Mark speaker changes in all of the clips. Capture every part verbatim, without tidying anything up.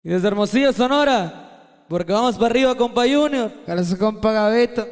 Speaker 1: Y desde Hermosillo, Sonora, porque vamos para arriba, compa Junior.
Speaker 2: Para su compa Gabito.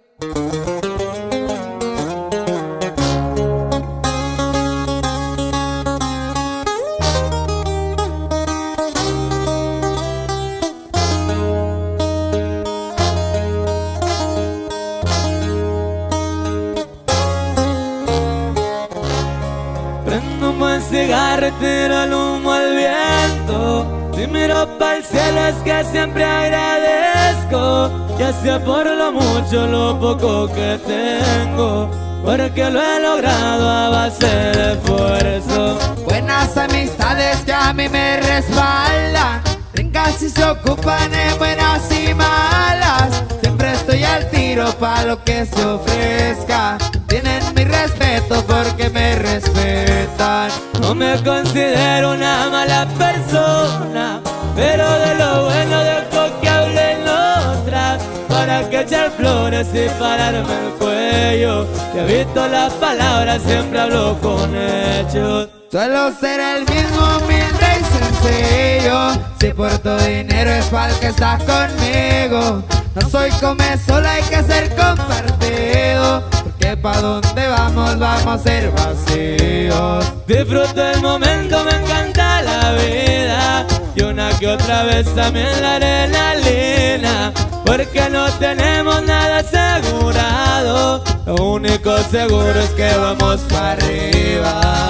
Speaker 1: Prendo un buen cigarro y tiro el humo al viento. Si miro para el cielo es que siempre agradezco, ya sea por lo mucho o lo poco que tengo, porque lo he logrado a base de esfuerzo.
Speaker 2: Buenas amistades que a mí me respaldan, brincas y se ocupan en buenas y malas. Siempre estoy al tiro pa' lo que se ofrezca. Tienen mi respeto porque me respetan.
Speaker 1: No me considero una mala persona, pero de lo bueno dejo que hablen otras, para que echar flores y pararme el cuello. Que evito las palabras, siempre hablo con hechos.
Speaker 2: Suelo ser el mismo, humilde y sencillo. Si por tu dinero es pa'l que estás conmigo. No soy come solo, hay que ser compartido, porque pa' donde vamos, vamos a ser vacíos.
Speaker 1: Disfruto el momento, me encanta la vida, y una que otra vez también la adrenalina, porque no tenemos nada asegurado. Lo único seguro es que vamos para arriba.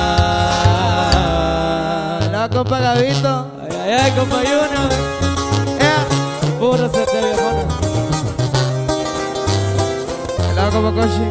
Speaker 2: La compa Gabito.
Speaker 1: Ay, ay, ay, compa Junior.
Speaker 2: Yeah.
Speaker 1: Puro sete viejona.
Speaker 2: La compa Koshi.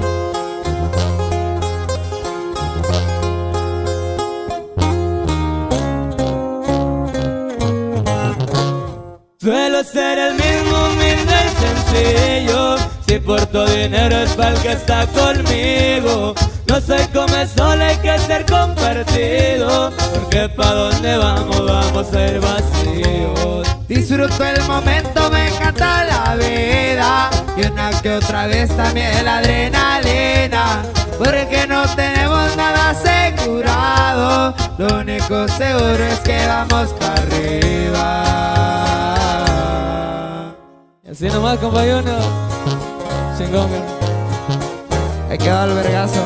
Speaker 1: Suelo ser el mismo, humilde y sencillo. Si por tu dinero es pa'l que está conmigo. No soy come solo, hay que ser compartido, porque pa' donde vamos, vamos a ir vacíos.
Speaker 2: Disfruto el momento, me encanta la vida, y una que otra vez también la adrenalina, porque no tenemos nada asegurado. Lo único seguro es que vamos para arriba.
Speaker 1: Y así nomás, compa Junior. Chingón.
Speaker 2: Hay que dar el vergazo.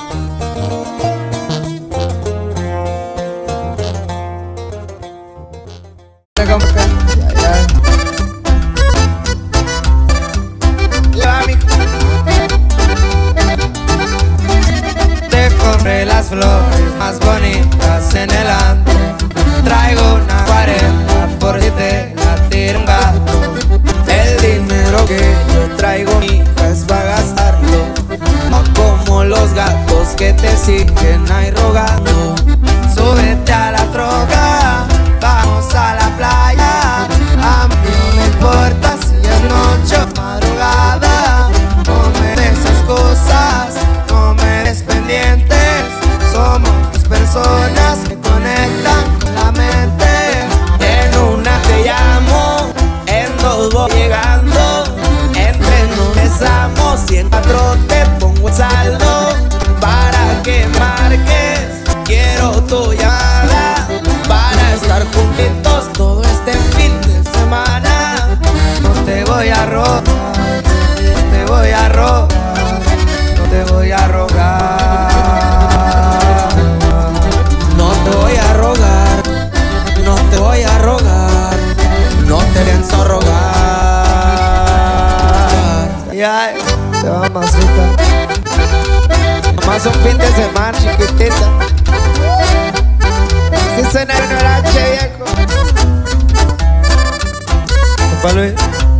Speaker 2: Te compré las flores más bonitas en el antro. Traigo una cuarenta por si te la tira un gato.
Speaker 3: El dinero que yo traigo, mija, es pa' gastarlo, no como los gatos que te siguen ahí rogando.
Speaker 2: Súbete a la troca, vamos a la playa. A mí no me importa si es noche o madrugada. No me des esas cosas, no me des pendientes. Somos dos personas que conectan con la mente.
Speaker 3: En una te llamo, en dos voy llegando, en tres nos besamos y en cuatro te pongo el saldo. Para que marques, quiero tu llamada, para estar juntitos todo este fin de semana.
Speaker 2: No te voy a robar, no te voy a robar, no te voy a rogar.
Speaker 3: No te voy a rogar, no te voy a rogar, no te pienso rogar.
Speaker 2: Ya, te va masita.
Speaker 3: Nomás un fin de semana, chiquitita.
Speaker 2: Si suena el norache, viejo.
Speaker 3: Compa Luis.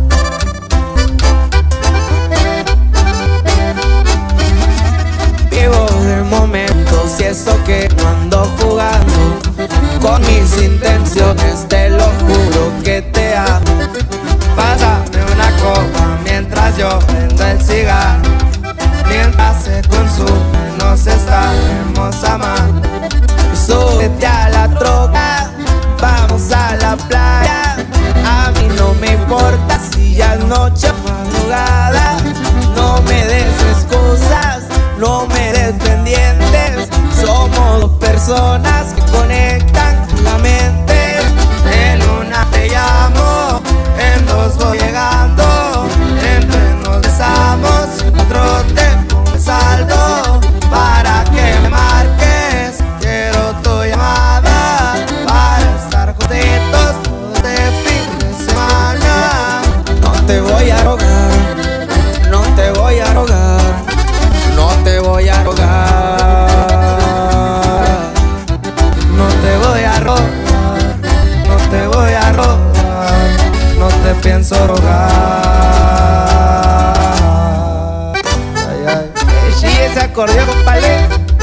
Speaker 3: Vivo de momentos y eso que no ando jugando. Con mis intenciones te lo juro que te amo.
Speaker 2: Pásame una copa mientras yo prendo el cigarro. Mientras se consume nos estaremos amando.
Speaker 3: Súbete a la troca, vamos a la playa. A mí no me importa si ya es noche o madrugada. No me des excusas, no me des pendientes. Somos dos personas que conectan la mente.
Speaker 2: De luna te llamo. pienso rogar. Ay, ay.
Speaker 3: Sí, ese acordeón, compadre.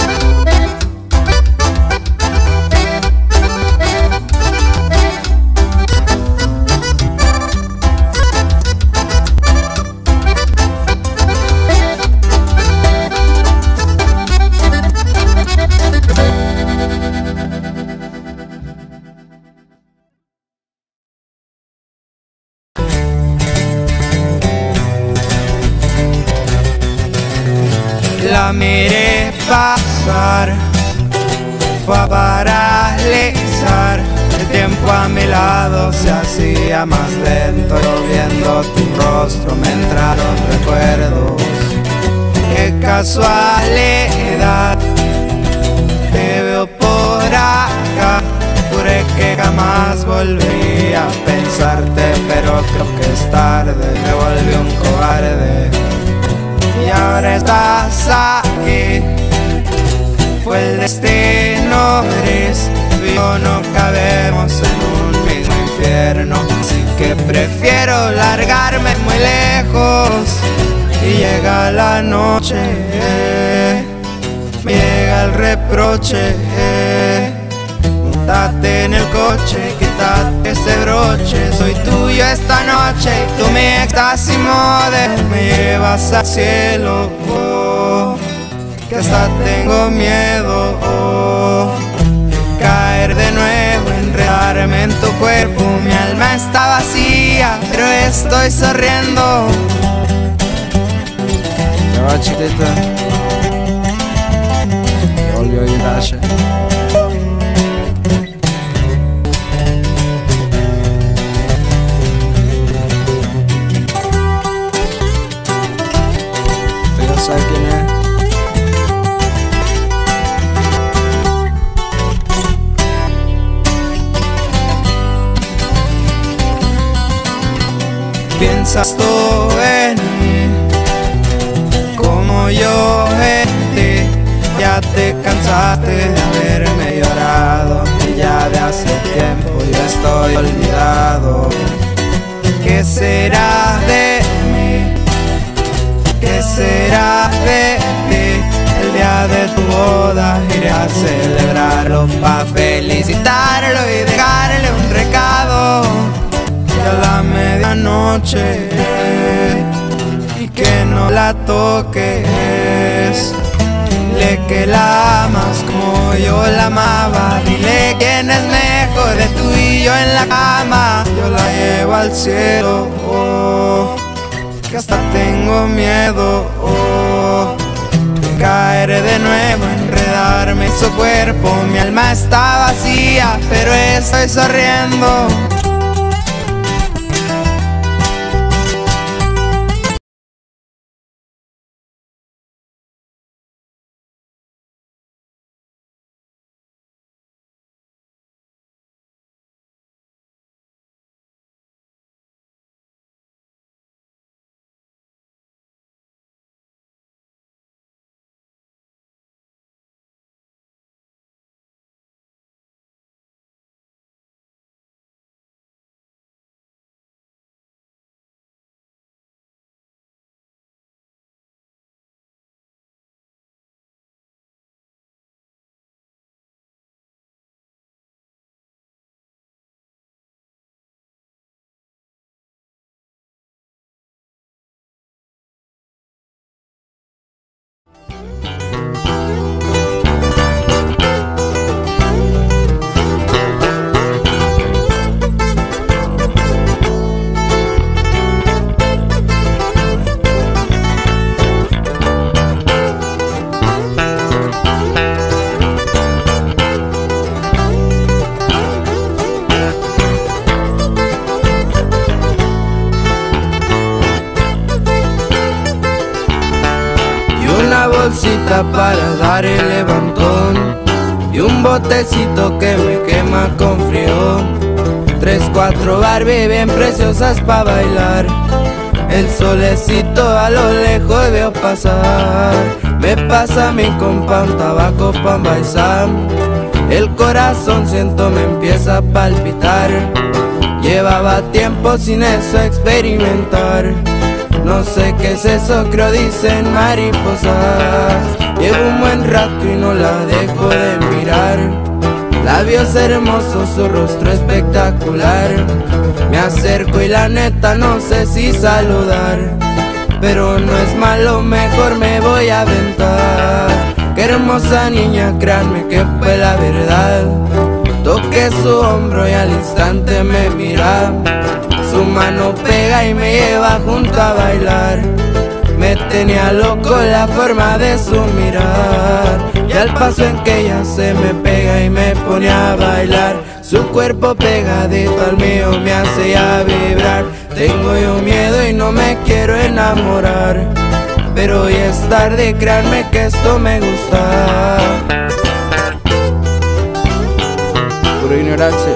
Speaker 2: La miré pasar, fue a paralizar. El tiempo a mi lado se hacía más lento. Yo viendo tu rostro me entraron recuerdos. Qué casualidad, te veo por acá. Juré que jamás volvería a pensarte, pero creo que es tarde. Me volví un cobarde y ahora estás aquí. Fue el destino gris, tú y yo no cabemos en un mismo infierno. Así que prefiero largarme muy lejos. Y llega la noche, eh, me llega el reproche, eh. Montate en el coche, quítate ese broche. Soy tuyo esta noche y tú mi éxtasis model. Me llevas al cielo, oh, que hasta tengo miedo, oh, de caer de nuevo, enredarme en tu cuerpo. Mi alma está vacía, pero estoy sonriendo. Ya va, chiquita, ya volvió Italia. ¿Sabes quién es? Piensas tú en mí como yo en ti. Ya te cansaste de haberme llorado, y ya de hace tiempo yo estoy olvidado. ¿Qué será de mí? ¿Qué será de ti? El día de tu boda iré a celebrarlo, pa' felicitarlo y dejarle un recado. Y a la medianoche, y que no la toques. Dile que la amas como yo la amaba. Dile quién es mejor de tú y yo en la cama. Yo la llevo al cielo, oh, que hasta tengo miedo, oh, de caer de nuevo, enredarme en su cuerpo. Mi alma está vacía, pero estoy sonriendo. bolsita para dar el levantón y un botecito que me quema con frío. Tres, cuatro Barbie bien preciosas pa' bailar. El solecito a lo lejos veo pasar. Me pasa mi compa un tabaco pa' envaisar. El corazón siento me empieza a palpitar. Y Llevaba tiempo sin eso experimentar. No sé qué es eso, creo dicen mariposas. Llevo un buen rato y no la dejo de mirar. Labios hermosos, su rostro espectacular. Me acerco y la neta no sé si saludar, pero no es malo, mejor me voy a aventar. Qué hermosa niña, créanme que fue la verdad. Toqué su hombro y al instante me mira. Su mano pega y me lleva junto a bailar. Me tenía loco la forma de su mirar, y al paso en que ella se me pega y me pone a bailar. Su cuerpo pegadito al mío me hace ya vibrar. Tengo yo miedo y no me quiero enamorar, pero hoy es tarde, créanme que esto me gusta. Pura ignorancia.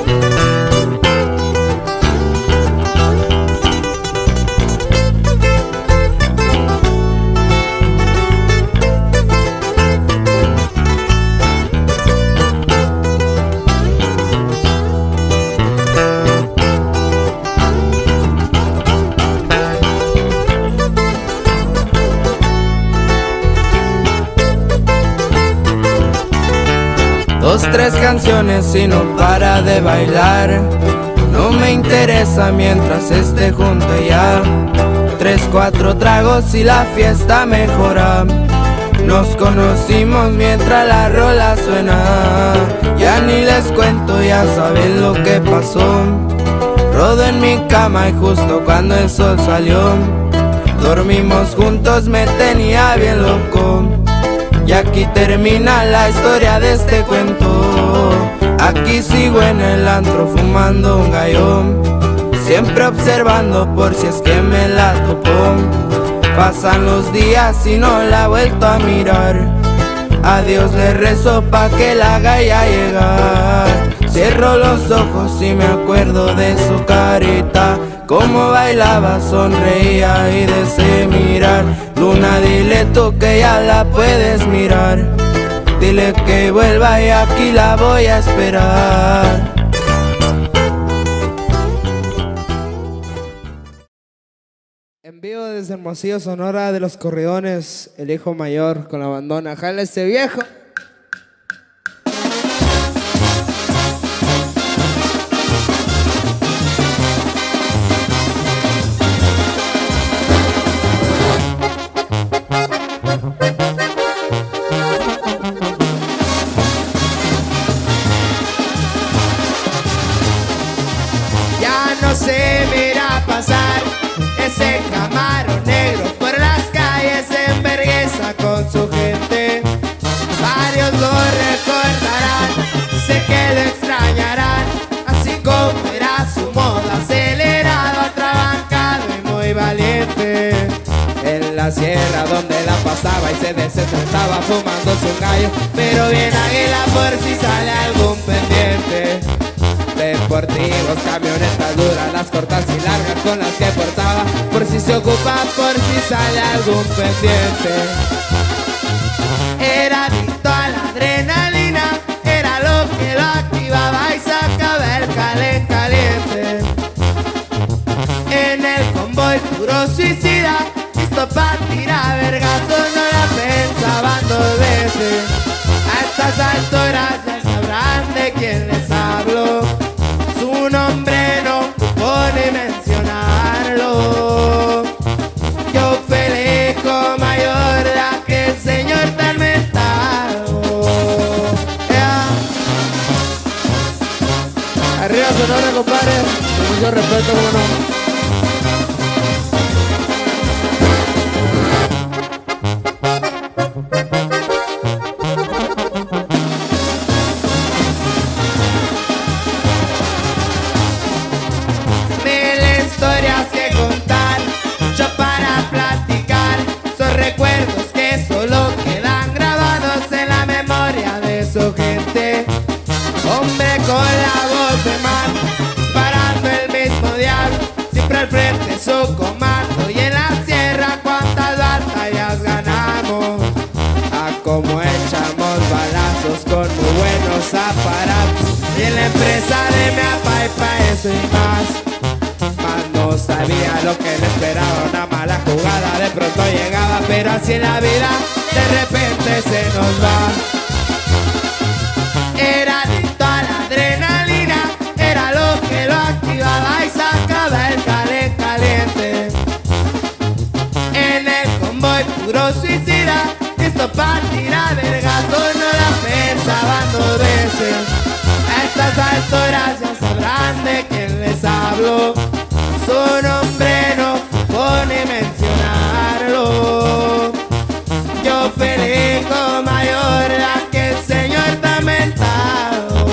Speaker 2: Dos, tres canciones y no para de bailar. No me interesa mientras esté junto a ella. Tres, cuatro tragos y la fiesta mejora. Nos conocimos mientras la rola suena. Ya ni les cuento, ya saben lo que pasó. Rodo en mi cama y justo cuando el sol salió, dormimos juntos, me tenía bien loco. Y aquí termina la historia de este cuento. Aquí sigo en el antro fumando un gallón, siempre observando por si es que me la topó. Pasan los días y no la he vuelto a mirar. A Dios le rezo pa' que la haga ya llegar. Cierro los ojos y me acuerdo de su carita, cómo bailaba, sonreía y de ese mirar. Luna, dile tú que ya la puedes mirar. Dile que vuelva y aquí la voy a esperar.
Speaker 4: En vivo desde Hermosillo, Sonora, de los Corridones, el hijo mayor con la bandona. ¡Jala ese viejo!
Speaker 3: Ya no se mira pasar ese Camaro negro por las calles en vergüenza con su gente. Varios lo recordarán, sé que lo extrañarán, así como era su moda, acelerado, atrabancado y muy valiente. En la sierra donde la pasaba y se desestresaba fumándose un gallo, pero bien águila por si sale algún pendiente. Deportivos, camionetas duras, las cortas y largas con las que portaba, por si se ocupa, por si sale algún pendiente. Era adicto a la adrenalina, era lo que lo activaba y sacaba el calen caliente. En el convoy puro suicida, listo pa' tirar vergazos, no la pensaban dos veces. A estas alturas ya sabrán de quién les hablo. Su nombre no pone mencionarlo. Yo felijo mayor de aquel señor tan mentado. Yeah.
Speaker 4: Arriba Sonora, compadre, con mucho respeto, como no.
Speaker 3: Hombre con la voz de mar, parando el mismo diablo, siempre al frente su comando. Y en la sierra cuántas batallas ganamos, a como echamos balazos con muy buenos aparatos. Y en la empresa de mi apa y pa' eso y más. sabía lo que le esperaba, una mala jugada de pronto llegaba, pero así en la vida de repente se nos va. Era adicto a la adrenalina, era lo que lo activaba y sacaba el calen caliente. En el convoy puro suicida, listo para tirar vergazos, no la pensaban dos veces. A estas alturas ya sabrán de quién les hablo, su nombre no pone mencionarlo. Yo Federico Mayor, la que el Señor te ha mentado.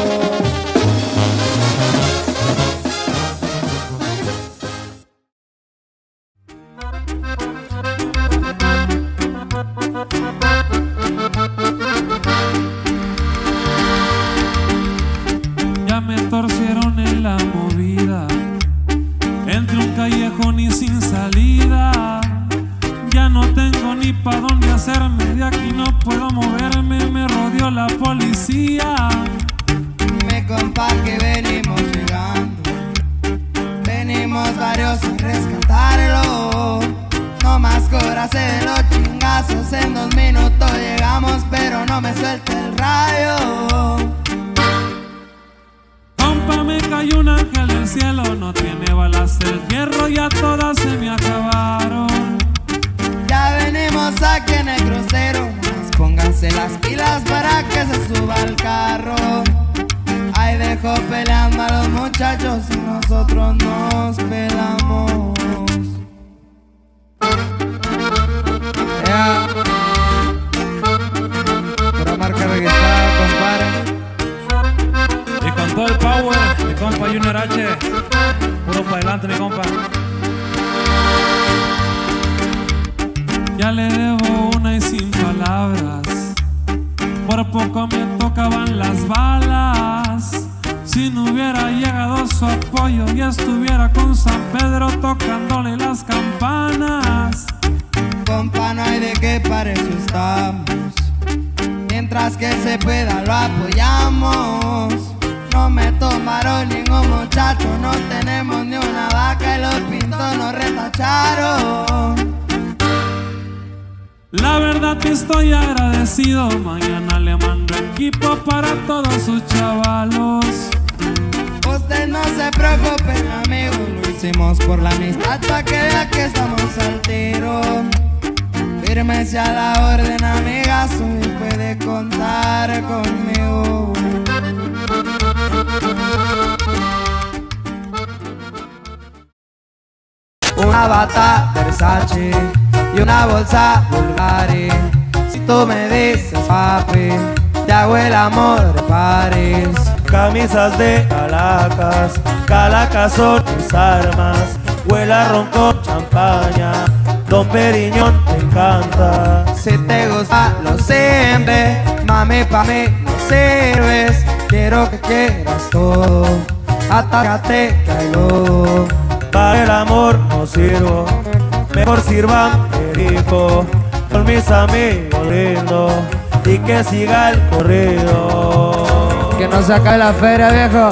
Speaker 5: Ya me torcieron en la movida, entre un callejón y sin salida. Ya no tengo ni pa' dónde hacerme, de aquí no puedo moverme, me rodeó la policía.
Speaker 2: Me compa que venimos llegando, venimos varios a rescatarlo. No más coraje de los chingazos, en dos minutos llegamos, pero no me suelta el rayo.
Speaker 5: Compa, me cayó un ángel del cielo, no tiene balas el hierro, ya todas se me acabaron.
Speaker 2: Ya venimos aquí en el crucero, más pónganse las pilas para que se suba al carro. Ahí dejo peleando a los muchachos y nosotros nos pelamos. Yeah. Pura marca registrada, compadre.
Speaker 5: Y con todo el power, mi compa Junior H, puro para adelante mi compa. Ya le debo una y sin palabras, por poco me tocaban las balas. Si no hubiera llegado su apoyo y estuviera con San Pedro tocándole las campanas.
Speaker 2: Compa, no hay de qué para eso estamos, mientras que se pueda lo apoyamos. No me tomaron ningún muchacho, no tenemos ni una vaca y los pintos nos retacharon.
Speaker 5: La verdad que estoy agradecido, mañana le mando equipo para todos sus chavalos.
Speaker 2: Usted no se preocupe, amigo, lo hicimos por la amistad, pa' que vea que estamos al tiro. Fírmese a la orden, amigazo, y puede contar conmigo. Una bata Versace y una bolsa Bulgari. Si tú me dices papi, te hago el amor de París.
Speaker 3: Camisas de Calacas, Calacas son mis armas. Huela ron con champaña, Don Periñón te encanta.
Speaker 2: Si te gusta lo siempre, mami pa' mí no sirves. Quiero que quieras todo, atácate que hay lodo.
Speaker 3: Para el amor no sirvo, mejor sirvan perico. Con mis amigos lindos y que siga el corrido.
Speaker 2: Que no se acabe la feria, viejo.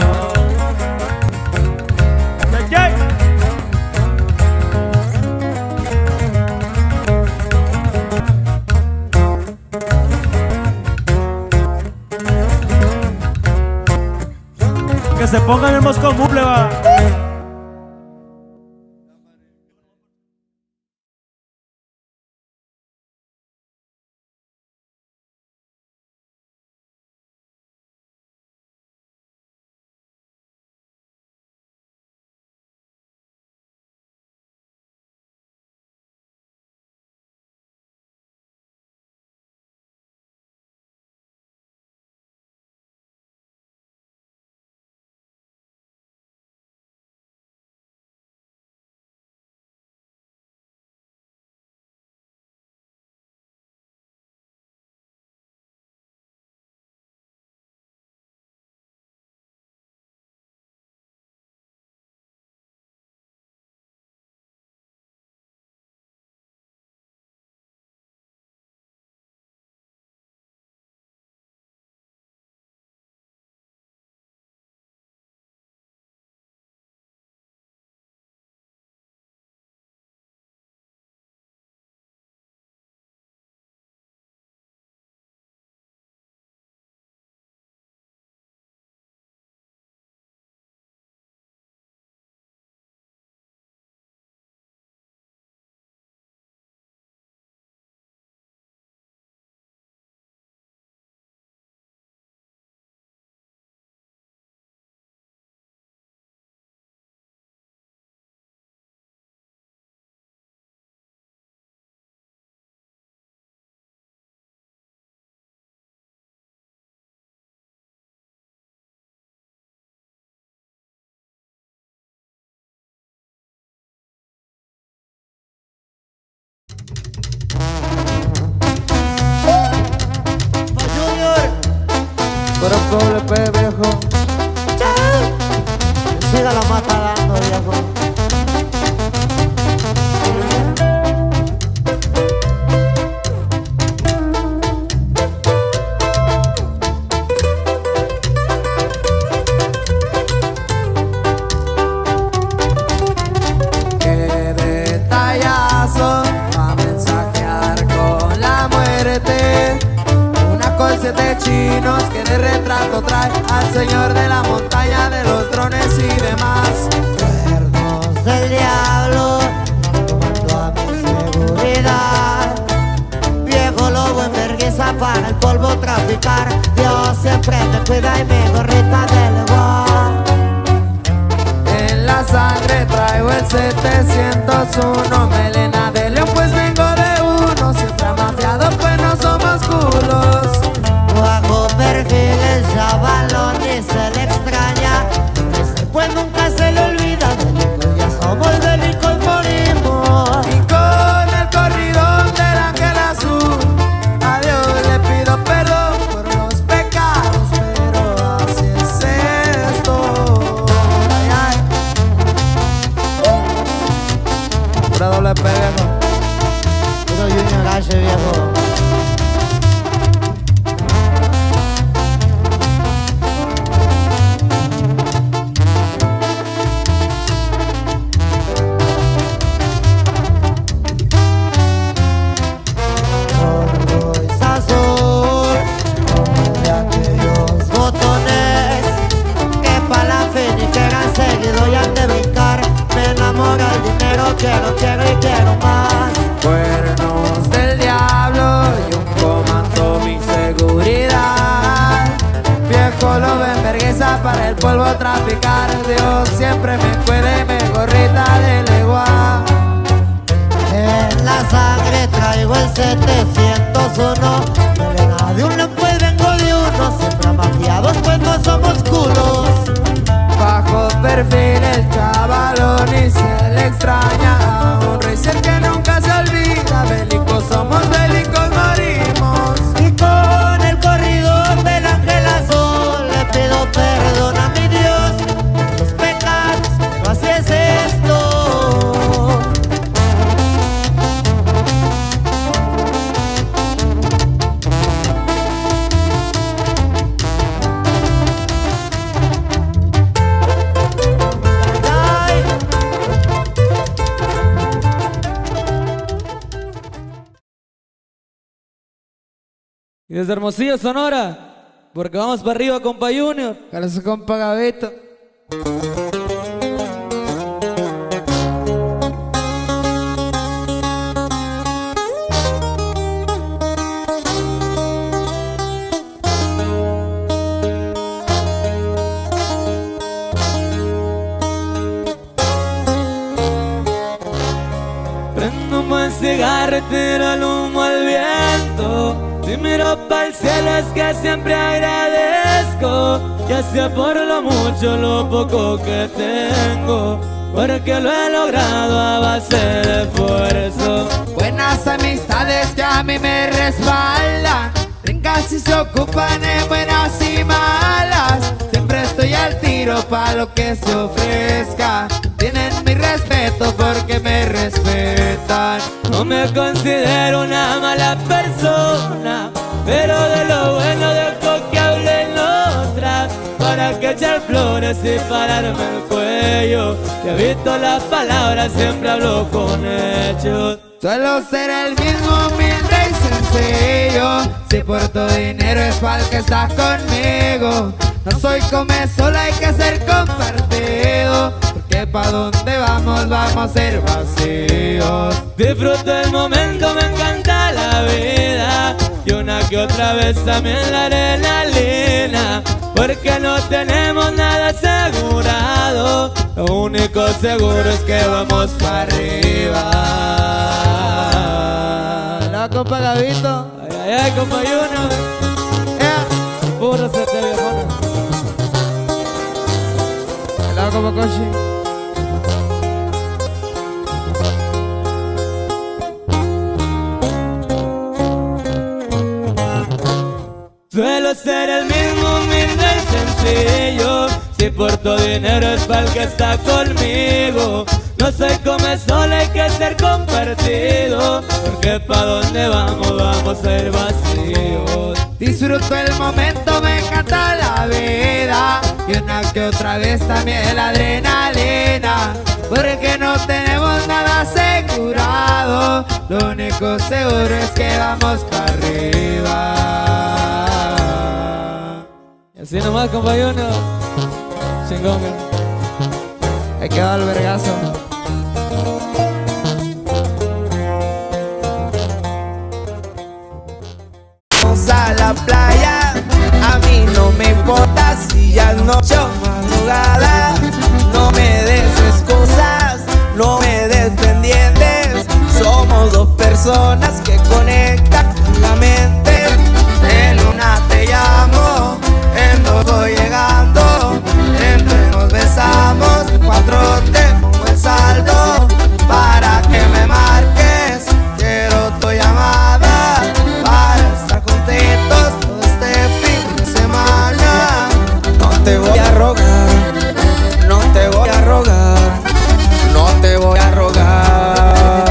Speaker 3: Que se pongan el mosco muple, va.
Speaker 6: siga la mata dando, viejo.
Speaker 2: De chinos que de retrato trae al señor de la montaña de los drones y demás.
Speaker 6: Cuernos del diablo, tomando a mi seguridad. Viejo lobo en vergüenza para el polvo traficar. Dios siempre me cuida y mi gorrita de leguán.
Speaker 2: En la sangre traigo el setecientos uno, melena de león pues vengo de uno. Siempre amafiado pues no somos culos.
Speaker 6: Bajo perfil el chavalón y se le extraña. Pues nunca se le olvida, bélicos ya somos, bélicos morimos.
Speaker 2: Y con el corridón del ángel azul, a Dios le pido perdón por los pecados, pero así es esto. Ay, ay. Pura doble P, viejo.
Speaker 6: Puro Junior H, viejo. Quiero, quiero y quiero más.
Speaker 2: Cuernos del diablo y un comando mi seguridad. Viejo lobo en vergüenza para el polvo traficar. Dios siempre me cuide y me gorrita de legua.
Speaker 6: En la sangre traigo el setecientos uno. Melena de un lampo y vengo de uno. Siempre amafiados pues no somos culos.
Speaker 2: Bajo perfil el chavalón y se le extraña a un rey ser que nunca se olvida. Bélicos somos, bélicos morimos.
Speaker 6: Y con el corrido del ángel azul le pido perdón a mi Dios por los pecados, pero así es esto.
Speaker 1: Y desde Hermosillo, Sonora, porque vamos para arriba, compa Junior.
Speaker 4: Para su compa Gabito.
Speaker 1: Prendo un buen cigarro y tiro el humo al viento. Si miro para el cielo es que siempre agradezco, ya sea por lo mucho o lo poco que tengo, porque lo he logrado a base de esfuerzo.
Speaker 2: Buenas amistades que a mí me respaldan, brincas y se ocupan en buenas y malas. Siempre estoy al tiro pa' lo que se ofrezca. Tienen mi respeto porque me respetan.
Speaker 1: No me considero una mala persona, pero de lo bueno dejo que hablen otras. Para que echar flores y pararme el cuello, que he visto las palabras, siempre hablo con hechos.
Speaker 2: Suelo ser el mismo humilde y sencillo. Si por tu dinero es pa'l que estás conmigo. No soy come solo, hay que ser compartido, porque pa' donde vamos, vamos a ser vacíos.
Speaker 1: Disfruto el momento, me encanta la vida, y una que otra vez también la adrenalina, porque no tenemos nada asegurado. Lo único seguro es que vamos para arriba.
Speaker 4: La compa Gabito.
Speaker 1: Ay, ay, ay, compa Junior.
Speaker 4: Yeah.
Speaker 1: Puro sete viejona.
Speaker 4: La compa Koshi.
Speaker 1: Suelo ser el mismo humilde y sencillo. Si si por tu dinero es para el que está conmigo. No soy come solo, hay que ser compartido, porque pa' donde vamos, vamos a ir vacíos.
Speaker 2: Disfruto el momento, me encanta la vida, y una que otra vez también la adrenalina, porque no tenemos nada asegurado, lo único seguro es que vamos para arriba.
Speaker 1: Y así nomás, compañero. Chingón.
Speaker 2: Hay que dar el vergazo.
Speaker 3: Vamos a la playa, a mí no me importa si ya es noche o madrugada. No me des excusas, no me des pendientes. Somos dos personas que conectan la mente.
Speaker 2: En una te llamo, en dos voy llegando, en tres nos besamos, en cuatro te pongo el saldo para que me marques. Quiero tu llamada para estar juntitos todo este fin de semana.
Speaker 3: No te voy a rogar, no te voy a rogar, no te voy a rogar.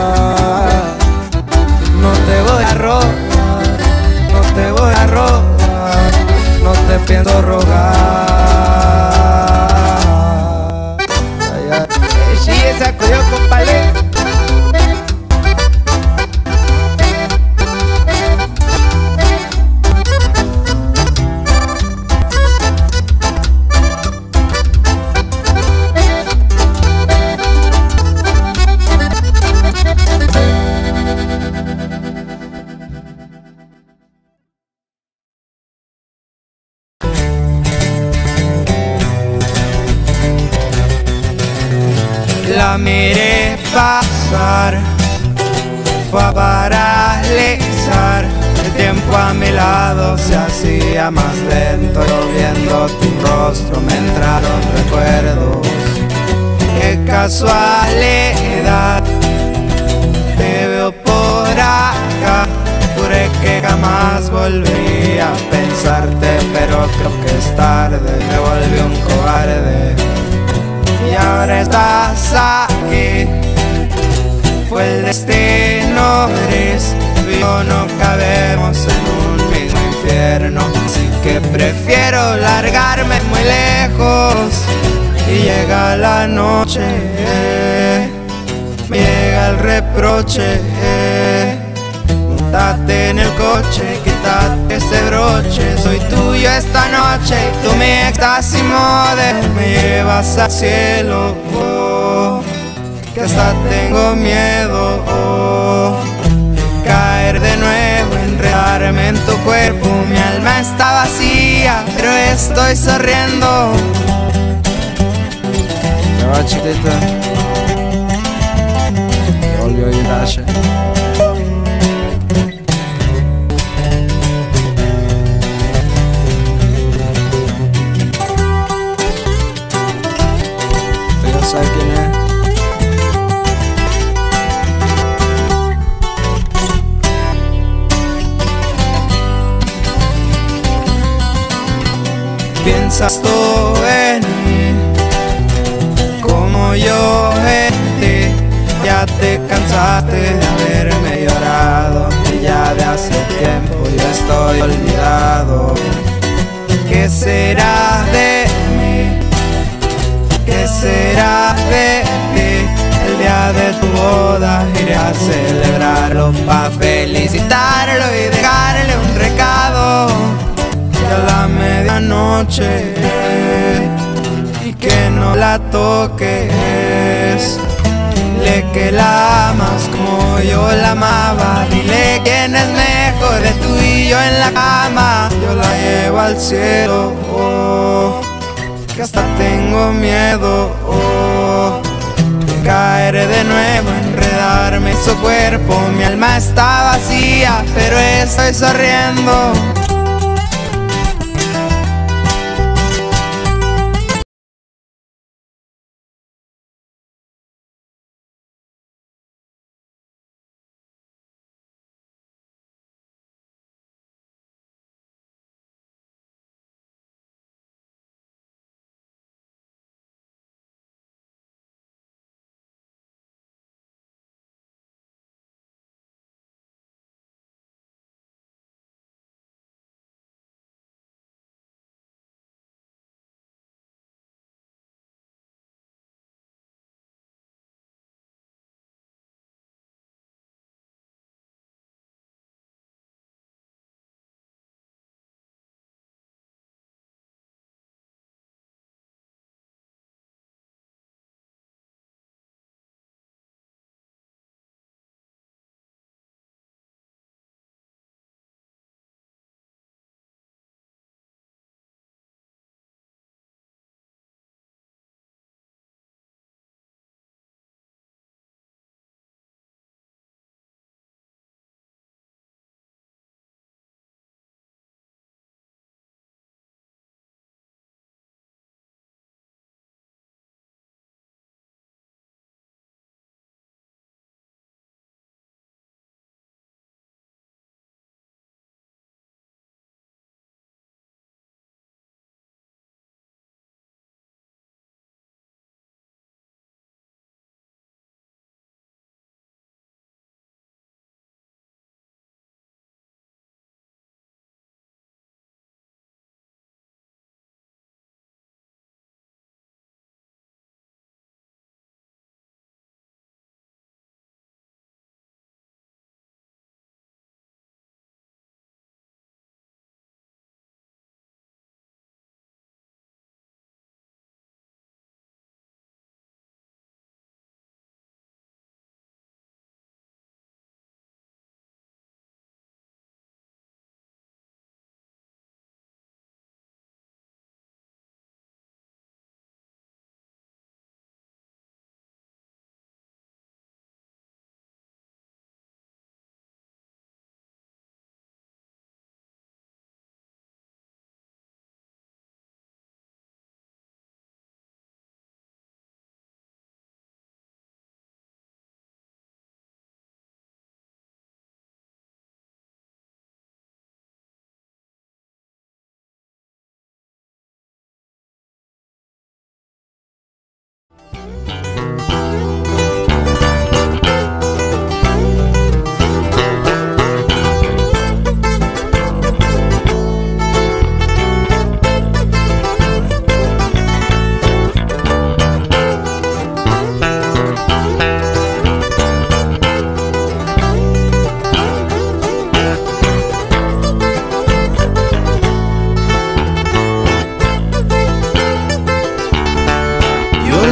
Speaker 2: No te voy a rogar, no te voy a rogar, no te pienso rogar. Ay, ay.
Speaker 3: Sí, esa sacudió, compadre.
Speaker 2: La miré pasar, fue a paralizar. El tiempo a mi lado se hacía más lento. Yo viendo tu rostro me entraron recuerdos. Qué casualidad, te veo por acá. Juré que jamás volvería a pensarte, pero creo que es tarde. Me volví un cobarde y ahora estás aquí. Fue el destino gris, tú y yo no cabemos en un mismo infierno, así que prefiero largarme muy lejos. Y llega la noche, eh, me llega el reproche, eh, montate en el coche, quítate ese broche. Soy tuyo esta noche y tú mi éxtasis modelo. Me llevas al cielo, oh, que hasta tengo miedo, oh, caer de nuevo, enredarme en tu cuerpo. Mi alma está vacía, pero estoy sonriendo. ¿Qué va, chiquita? ¿Qué volvió Yutasha? ¿Sabes quién es? Piensas tú en mí como yo en ti. Ya te cansaste de haberme llorado, y ya de hace tiempo yo estoy olvidado. ¿Qué será de mí? ¿Qué será de ti? El día de tu boda iré a celebrarlo, pa' felicitarlo y dejarle un recado. Y a la medianoche, y que no la toques. Dile que la amas como yo la amaba. Dile quién es mejor de tú y yo en la cama. Yo la llevo al cielo, oh, que hasta tengo miedo, oh, de caer de nuevo, enredarme en su cuerpo. Mi alma está vacía, pero estoy sonriendo.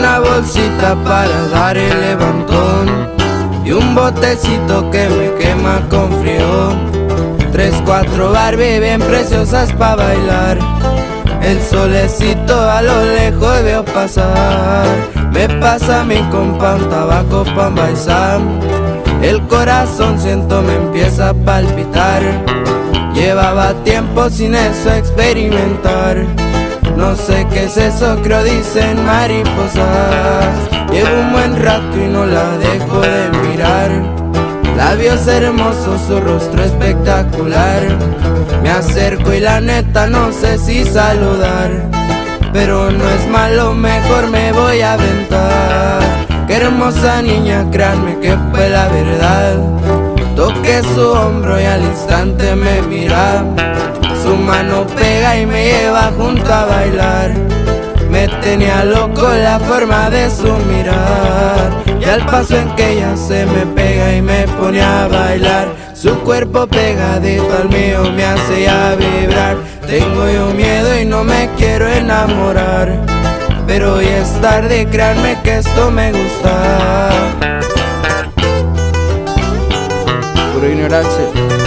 Speaker 2: una bolsita para dar el levantón y un botecito que me quema con frío. Tres, cuatro Barbie bien preciosas pa' bailar. El solecito a lo lejos veo pasar. Me pasa mi compa un tabaco pa' envaisar. El corazón siento me empieza a palpitar. Llevaba tiempo sin eso experimentar. No sé qué es eso, creo dicen mariposas. Llevo un buen rato y no la dejo de mirar. Labios hermosos, su rostro espectacular. Me acerco y la neta no sé si saludar, pero no es malo, mejor me voy a aventar. Qué hermosa niña, créanme que fue la verdad. Toqué su hombro y al instante me mira. Su mano pega y me lleva junto a bailar. Me tenía loco la forma de su mirar, y al paso en que ella se me pega y me pone a bailar. Su cuerpo pegadito al mío me hace ya vibrar. Tengo yo miedo y no me quiero enamorar, pero hoy es tarde, créanme que esto me gusta. Pura ignorancia.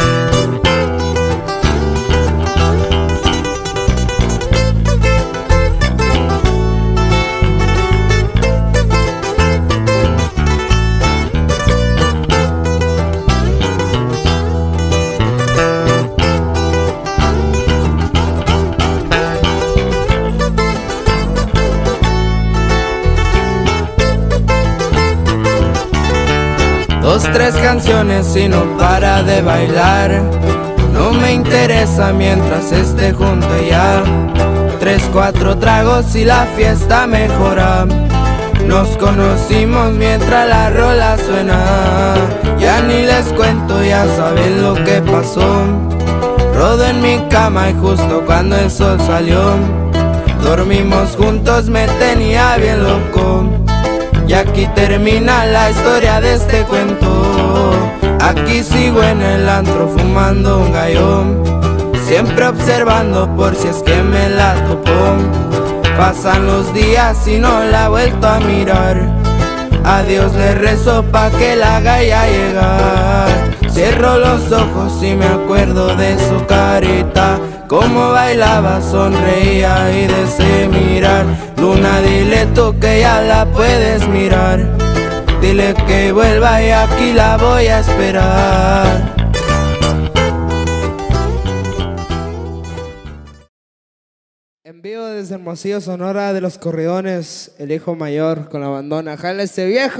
Speaker 2: Dos, tres canciones y no para de bailar. No me interesa mientras esté junto a ella. Tres, cuatro tragos y la fiesta mejora. Nos conocimos mientras la rola suena. Ya ni les cuento, ya saben lo que pasó. Rodo en mi cama y justo cuando el sol salió, dormimos juntos, me tenía bien loco. Y aquí termina la historia de este cuento. Aquí sigo en el antro fumando un gallón, siempre observando por si es que me la topó. Pasan los días y no la he vuelto a mirar. A Dios le rezo pa' que la haga ya llegar. Cierro los ojos y me acuerdo de su carita, cómo bailaba, sonreía y deseo mirar. Luna, dile tú que ya la puedes mirar. Dile que vuelva y aquí la voy a esperar.
Speaker 4: En vivo desde Hermosillo, Sonora, de los Corridones, el hijo mayor con la bandona. ¡Jala ese viejo!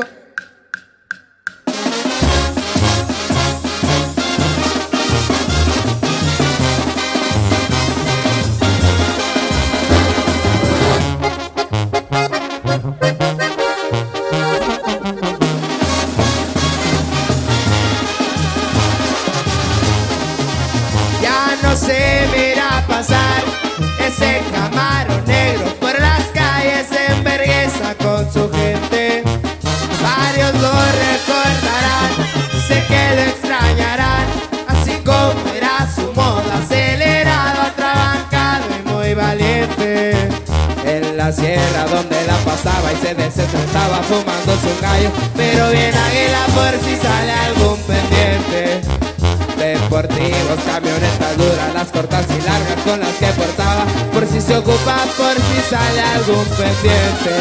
Speaker 2: Ya no se mira pasar ese Camaro negro por las calles en vergüenza con su gente. Varios lo recordarán, sé que lo extrañarán, así como era su moda, acelerado, atrabancado y muy valiente. En la sierra donde la pasaba y se desestresaba fumándose un gallo, pero bien águila por si sale algún pendiente. Deportivos, camionetas duras, las cortas y largas con las que portaba, por si se ocupa, por si sale algún pendiente.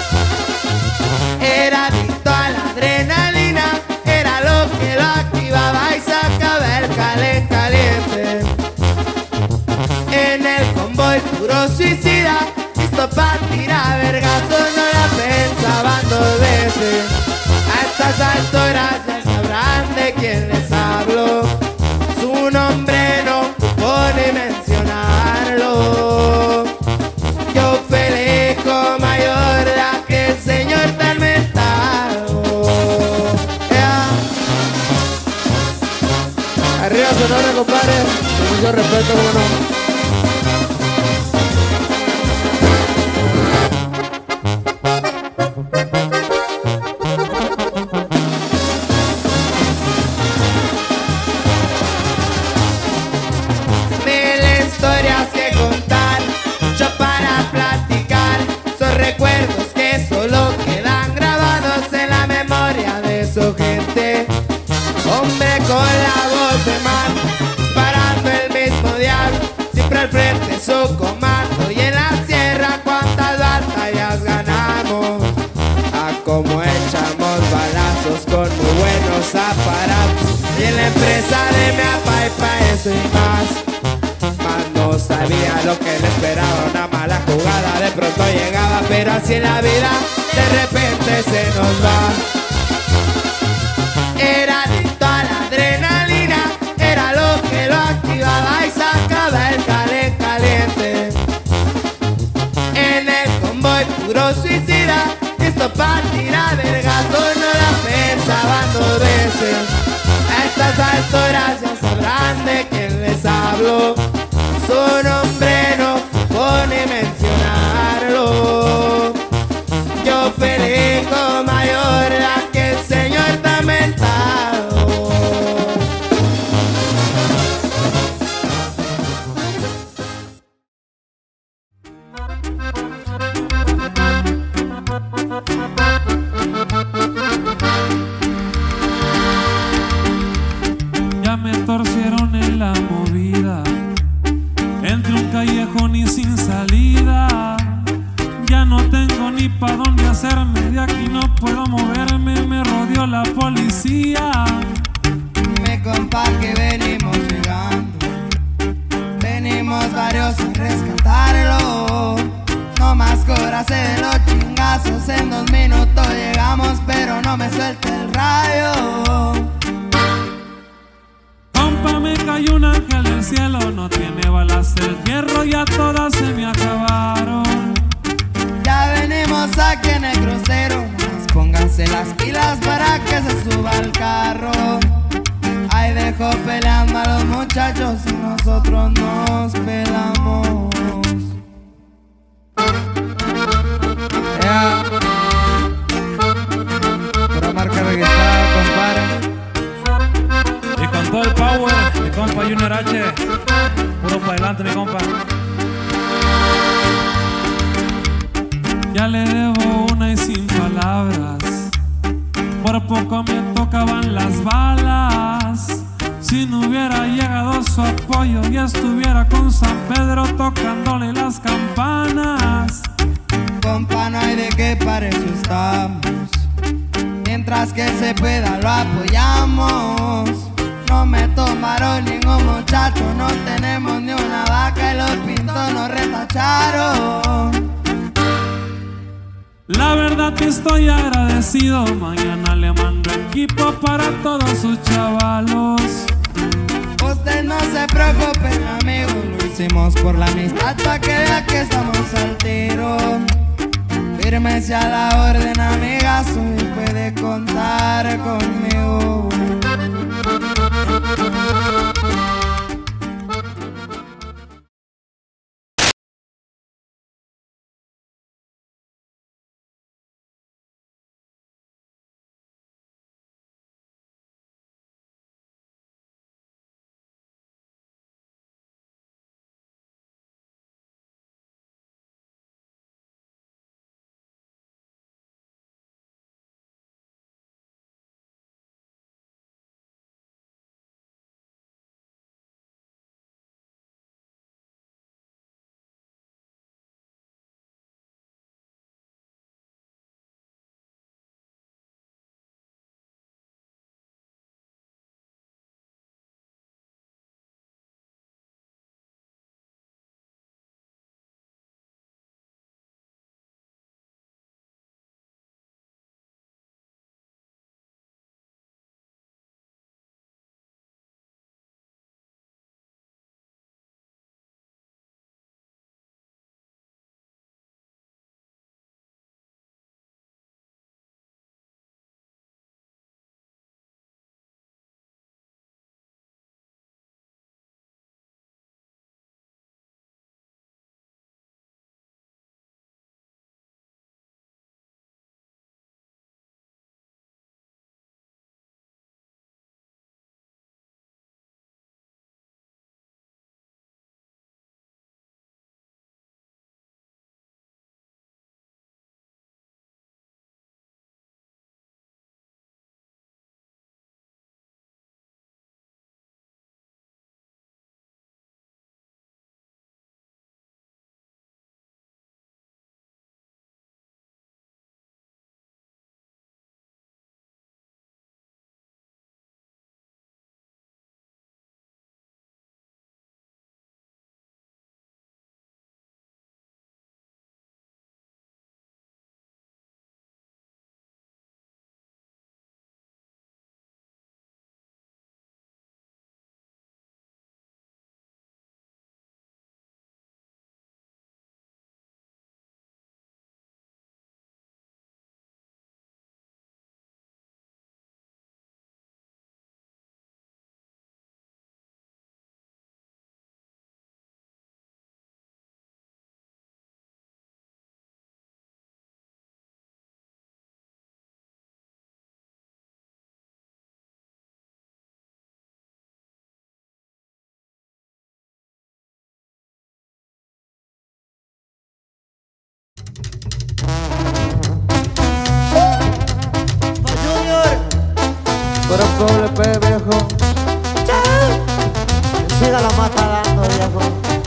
Speaker 2: Era adicto a la adrenalina, era lo que lo activaba y sacaba el calen caliente. En el convoy puro suicida, listo pa' tirar vergazos, no la pensaban dos veces. A estas alturas ya sabrán de quién les hablo. Su nombre no pone mencionarlo. Yo fui el hijo mayor de aquel señor tan mentado. Yeah.
Speaker 4: Arriba Sonora, compadre. Con mucho respeto, como no.
Speaker 2: Historias que contar, mucho para platicar, son recuerdos que solo
Speaker 4: como echamos balazos con muy buenos aparatos. Y en la empresa de mi papá y pa' eso y más, más no sabía lo que le esperaba. Una mala jugada de pronto llegaba, pero así en la vida de repente se nos va. Era adicto a la adrenalina, era lo que lo activaba y sacaba el calen caliente. En el convoy puro suicida, listo pa' tirar vergazos, no la pensaban dos veces. A estas alturas ya sabrán de quién les hablo, su nombre no pone mencionarlo. Yo Federico Mayor, la que el Señor te ha mentado.
Speaker 5: Ya me torcieron en la movida, entre un callejón y sin salida. Ya no tengo ni pa' dónde hacerme, de aquí no puedo moverme, me rodeó la policía.
Speaker 2: Me compa que venimos llegando, venimos varios a rescatarlo. No más cobrarse de los chingazos, en dos minutos llegamos, pero no me suelte el rayo.
Speaker 5: Compa, me cayó un ángel del cielo, no tiene balas el hierro, ya todas se me acabaron.
Speaker 2: Ya venimos aquí en el crucero, más pónganse las pilas para que se suba al carro. Ahí dejo peleando a los muchachos y nosotros nos pelamos.
Speaker 4: Yeah. Pura marca registrada, compadre.
Speaker 5: Y con todo el power, mi compa Junior H, puro para adelante mi compa. Ya le debo una y sin palabras, por poco me tocaban las balas. Si no hubiera llegado su apoyo y estuviera con San Pedro tocándole las campanas.
Speaker 2: Compa, no hay de qué para eso estamos, mientras que se pueda lo apoyamos. No me tomaron ningún muchacho, no tenemos ni una vaca y los pintos nos retacharon.
Speaker 5: La verdad que estoy agradecido, mañana le mando equipo para todos sus chavalos.
Speaker 2: Usted no se preocupe, amigo, lo hicimos por la amistad, pa' que vea que estamos al tiro. Fírmese a la orden, amigazo, y puede contar conmigo. Puro doble P, viejo.
Speaker 6: Siga la mata dando, viejo.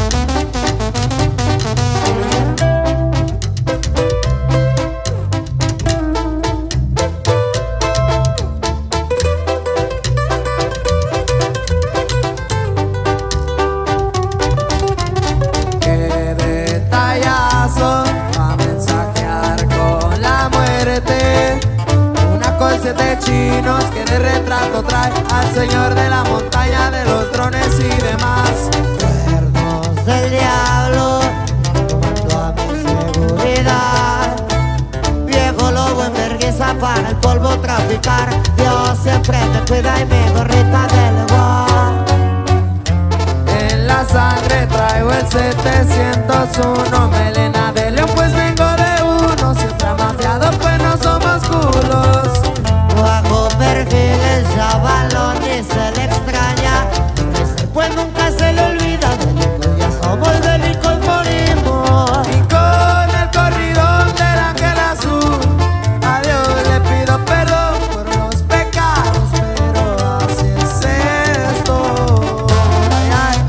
Speaker 2: Qué detallazo va a mensajear con la muerte. Una colcha de chinos que de retrato trae al señor de la montaña de los drones y demás.
Speaker 6: Cuernos del diablo, llamando a mi seguridad. Viejo lobo en vergüenza para el polvo traficar. Dios siempre me cuida y mi gorrita de leguán.
Speaker 2: En la sangre traigo el setecientos uno, melena de león pues vengo de uno. Siempre amafiado pues no somos culos.
Speaker 6: Bajo perfil el chavalón y se le extraña. Ese pues nunca se le olvida. Delicos ya somos, delicos morimos.
Speaker 2: Y con el corridón del ángel azul, a Dios le pido perdón por los pecados, pero así es esto. Ay, ay.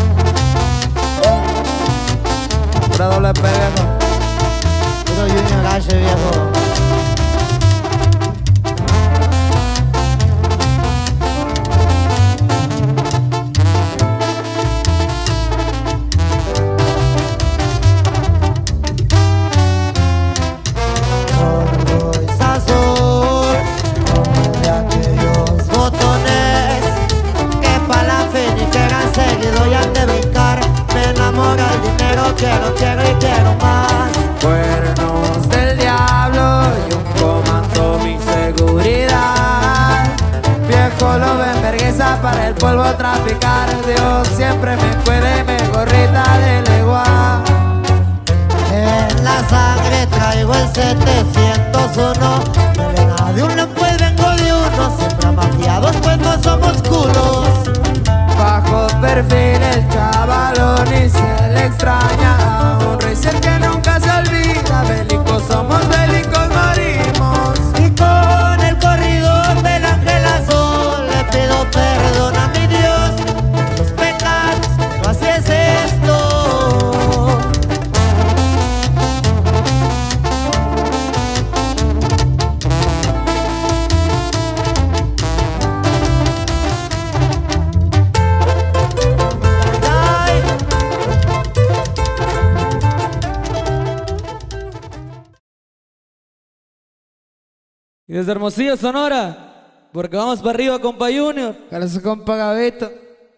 Speaker 2: Pura doble P, viejo.
Speaker 6: Puro Junior H, viejo. Quiero, quiero y quiero más.
Speaker 2: Cuernos del diablo y un comando mi seguridad. Viejo lobo en vergüenza para el polvo traficar. Dios siempre me cuide, me gorrita de legua.
Speaker 6: En la sangre traigo el setecientos uno. Melena de un lampo y vengo de uno. Siempre amafiados pues no somos culos.
Speaker 2: Bajo perfil el chavalón y se le extraña a un racer que nunca se olvida. Bélicos somos, bélicos morimos.
Speaker 6: Y con el corridor del ángel azul le pido perdón a mi Dios por los pecados, pero así es esto.
Speaker 1: Y desde Hermosillo, Sonora, porque vamos para arriba, compa Junior.
Speaker 2: Para su compa Gabito.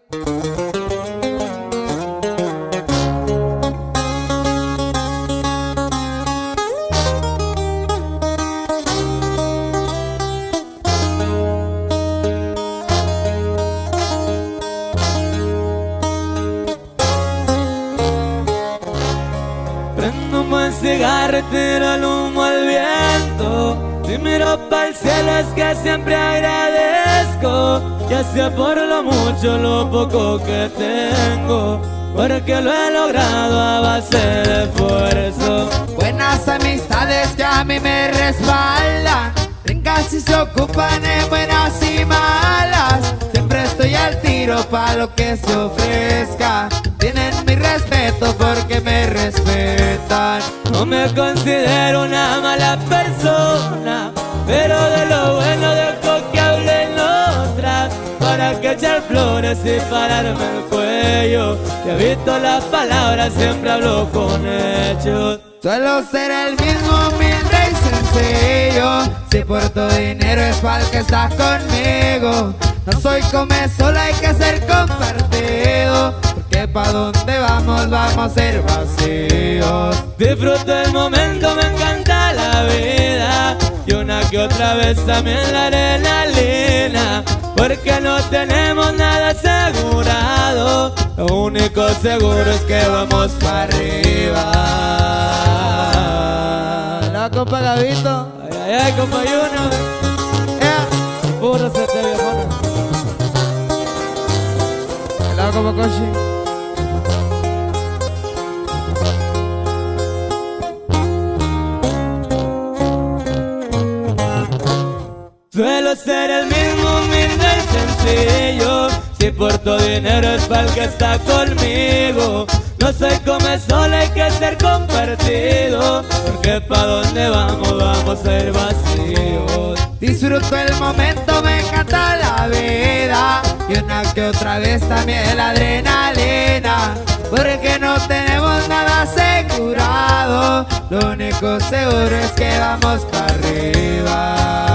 Speaker 1: Prendo un buen cigarro y tiro el humo al viento. Si miro para el cielo es que siempre agradezco, ya sea por lo mucho o lo poco que tengo, porque lo he logrado a base de esfuerzo.
Speaker 2: Buenas amistades que a mí me respaldan, brincas y se ocupan en buenas y malas. Siempre estoy al tiro pa' lo que se ofrezca. Tienen mi respeto porque me respetan.
Speaker 1: No me considero una mala persona, pero de lo bueno dejo que hablen otras, para que echar flores y pararme el cuello. Que he visto las palabras, siempre hablo con hechos.
Speaker 2: Suelo ser el mismo humilde y sencillo. Si por tu dinero es pa'l que estás conmigo. No soy come solo, hay que ser compartido, porque pa' donde vamos, vamos a ser vacíos.
Speaker 1: Disfruto el momento, me encanta la vida, y una que otra vez también la adrenalina, porque no tenemos nada asegurado. Lo único seguro es que vamos para arriba.
Speaker 2: La compa Gabito.
Speaker 1: Ay, ay, ay, compa Junior.
Speaker 2: Yeah.
Speaker 1: Puro sete viejona.
Speaker 2: La compa Koshi.
Speaker 1: Suelo ser el mismo, mi bolsillo. Si por tu dinero es pa'l que está conmigo. No soy come solo, hay que ser compartido. Porque pa' donde vamos, vamos a ir vacíos.
Speaker 4: Disfruto el momento, me encanta la vida. Y una que otra vez también la adrenalina. Porque no tenemos nada asegurado. Lo único seguro es que vamos para arriba.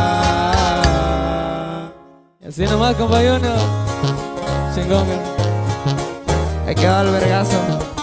Speaker 1: Y así nomás, compañero. Chingón.
Speaker 4: Hay que dar el vergazo.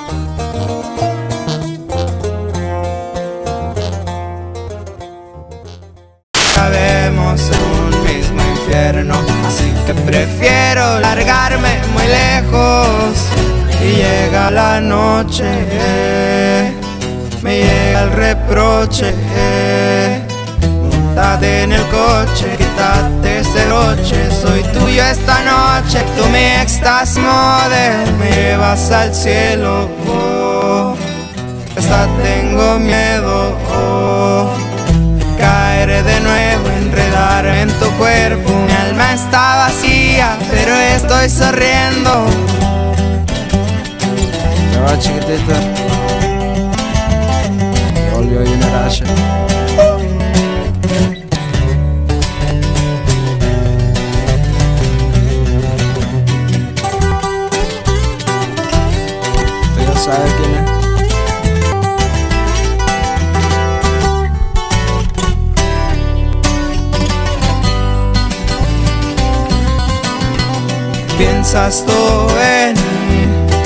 Speaker 2: Sabemos un mismo infierno, así que prefiero largarme muy lejos. Y llega la noche, eh, me llega el reproche, eh. Montate en el coche, quítate ese broche. Soy tuyo esta noche, tú mi éxtasis model. Me llevas al cielo, oh. Hasta tengo miedo, oh. Caer de nuevo, enredarme en tu cuerpo. Mi alma está vacía, pero estoy sonriendo. Ya va, chiquitita. Ya volvió Generation. Tú ya sabes quién es. Piensas tú en mí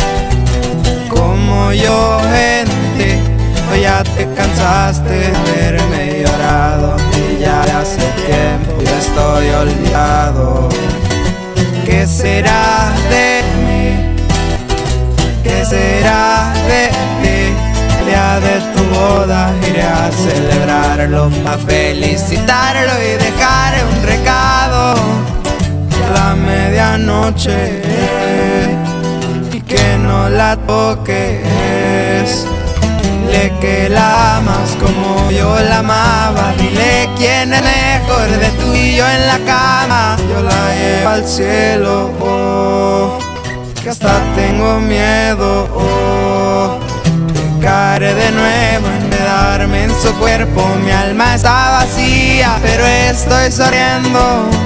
Speaker 2: como yo en ti, o ya te cansaste de verme llorado y ya hace tiempo yo estoy olvidado. ¿Qué será de mí? ¿Qué será de ti? El día de tu boda iré a celebrarlo, a felicitarlo y dejar un recado. La medianoche, y que no la toques. Dile que la amas como yo la amaba. Dile quién es mejor de tú y yo en la cama. Yo la llevo al cielo, oh, que hasta tengo miedo, oh, de caer de nuevo, enredarme en su cuerpo. Mi alma está vacía, pero estoy sonriendo.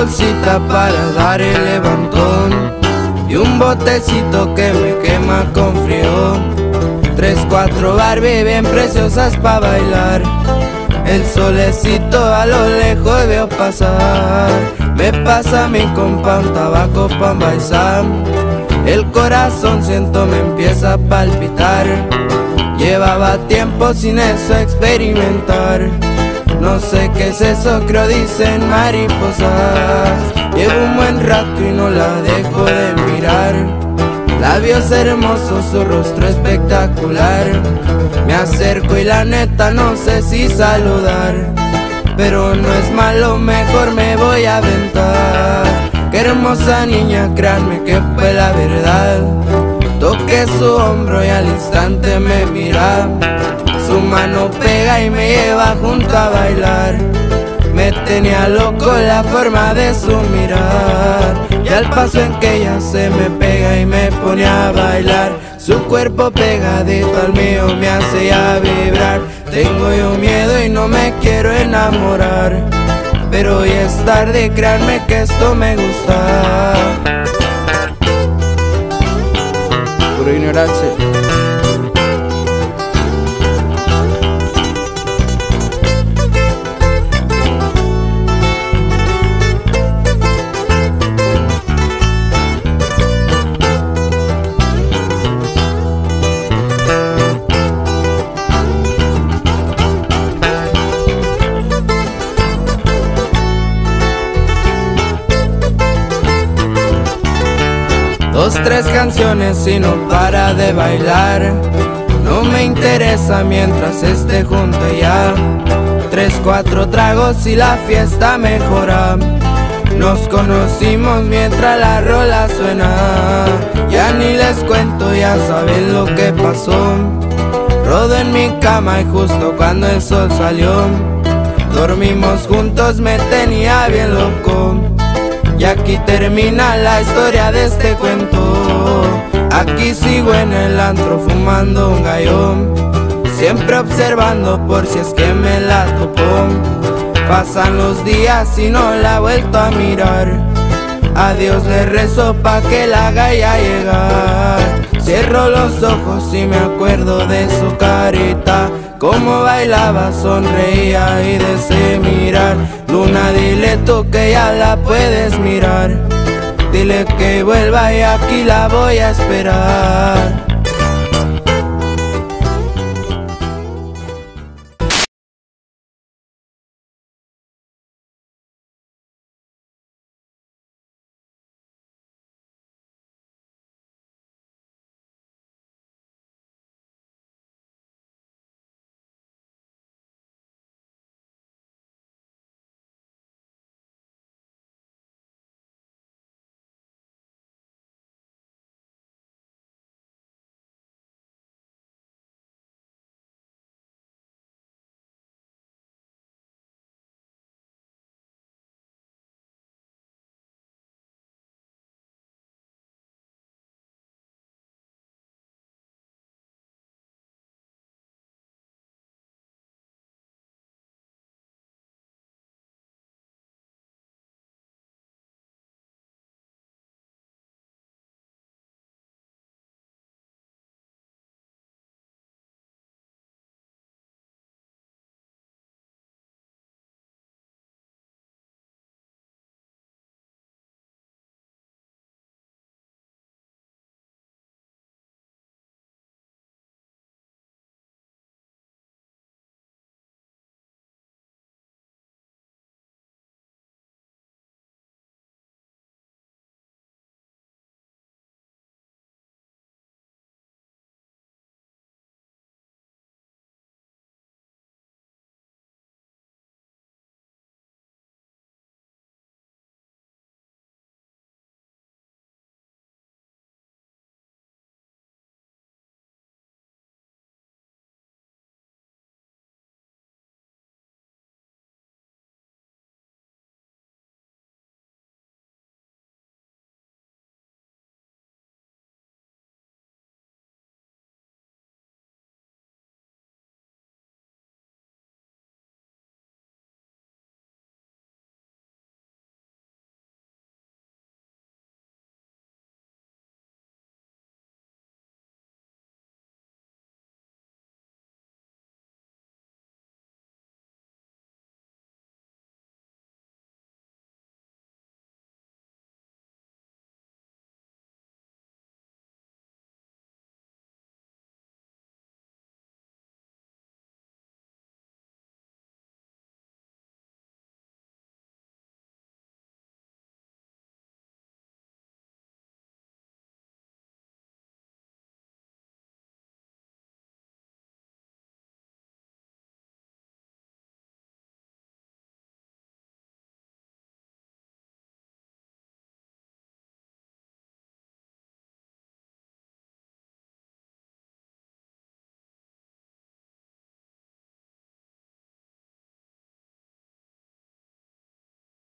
Speaker 2: bolsita para dar el levantón y un botecito que me quema con frío. Tres, cuatro Barbie bien preciosas pa' bailar. El solecito a lo lejos veo pasar. Me pasa mi compa un tabaco pa' envaisar. El corazón siento me empieza a palpitar. Llevaba tiempo sin eso experimentar. No sé qué es eso, creo dicen mariposas. Llevo un buen rato y no la dejo de mirar. Labios hermosos, su rostro espectacular. Me acerco y la neta no sé si saludar, pero no es malo, mejor me voy a aventar. Qué hermosa niña, créanme que fue la verdad. Toqué su hombro y al instante me mira. Su mano pega y me lleva junto a bailar. Me tenía loco la forma de su mirar, y al paso en que ella se me pega y me pone a bailar. Su cuerpo pegadito al mío me hace ya vibrar. Tengo yo miedo y no me quiero enamorar, pero hoy es tarde, créanme que esto me gusta. Pura ignorancia. Dos, tres canciones y no para de bailar. No me interesa mientras esté junto a ella. Tres, cuatro tragos y la fiesta mejora. Nos conocimos mientras la rola suena. Ya ni les cuento, ya saben lo que pasó. Rodo en mi cama y justo cuando el sol salió, dormimos juntos, me tenía bien loco. Y aquí termina la historia de este cuento. Aquí sigo en el antro fumando un gallón, siempre observando por si es que me la topo. Pasan los días y no la he vuelto a mirar. A Dios le rezo pa' que la haga ya llegar. Cierro los ojos y me acuerdo de su carita, cómo bailaba, sonreía y deseo mirar. Luna, dile tú que ya la puedes mirar. Dile que vuelva y aquí la voy a esperar.